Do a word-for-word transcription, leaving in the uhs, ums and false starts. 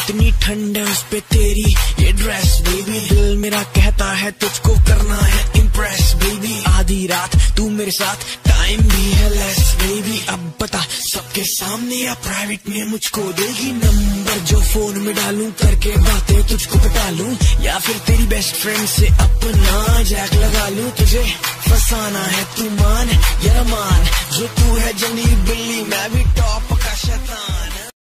कितनी ठंड है उस पे तेरी ये ड्रेस बेबी, दिल मेरा कहता है तुझको करना है इम्प्रेस बेबी, आधी रात तू मेरे साथ टाइम भी है लेस बेबी, अब बता सबके सामने या प्राइवेट में मुझको देगी नंबर जो फोन में डालूं, करके बातें तुझको बता लूं, या फिर तेरी बेस्ट फ्रेंड से अपना जैक लगा लूं, तुझे फसाना है तू मान या मान, जो तू है जंगली बिल्ली मैं भी टॉप का शैतान।